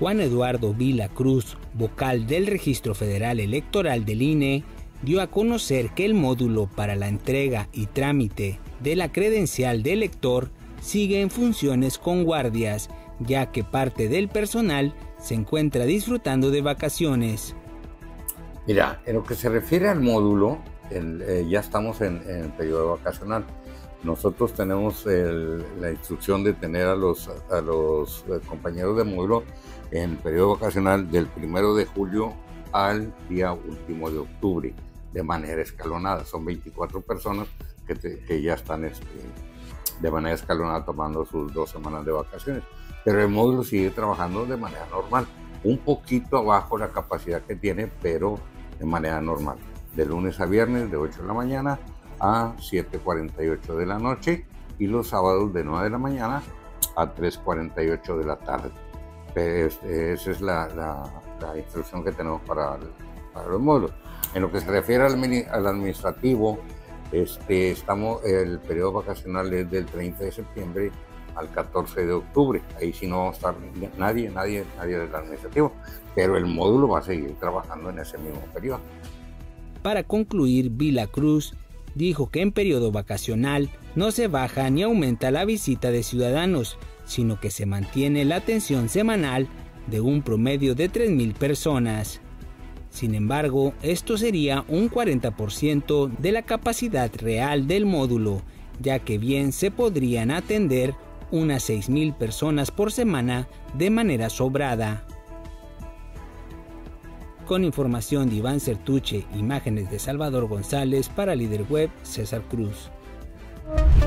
Juan Eduardo Vila Cruz, vocal del Registro Federal Electoral del INE, dio a conocer que el módulo para la entrega y trámite de la credencial de elector sigue en funciones con guardias, ya que parte del personal se encuentra disfrutando de vacaciones. Mira, en lo que se refiere al módulo, ya estamos en el periodo vacacional. Nosotros tenemos la instrucción de tener a los compañeros de módulo en el periodo vacacional del 1 de julio al día último de octubre, de manera escalonada. Son 24 personas que ya están de manera escalonada tomando sus 2 semanas de vacaciones. Pero el módulo sigue trabajando de manera normal, un poquito abajo la capacidad que tiene, pero de manera normal. De lunes a viernes, de 8 de la mañana a 7:48 de la noche, y los sábados de 9 de la mañana a 3:48 de la tarde. Esa es la instrucción que tenemos para los módulos. En lo que se refiere al administrativo, el periodo vacacional es del 30 de septiembre al 14 de octubre. Ahí sí no va a estar nadie del administrativo, pero el módulo va a seguir trabajando en ese mismo periodo. Para concluir, Vila Cruz dijo que en periodo vacacional no se baja ni aumenta la visita de ciudadanos, sino que se mantiene la atención semanal de un promedio de 3,000 personas. Sin embargo, esto sería un 40% de la capacidad real del módulo, ya que bien se podrían atender unas 6,000 personas por semana de manera sobrada. Con información de Iván Certuche, imágenes de Salvador González, para Líder Web, César Cruz.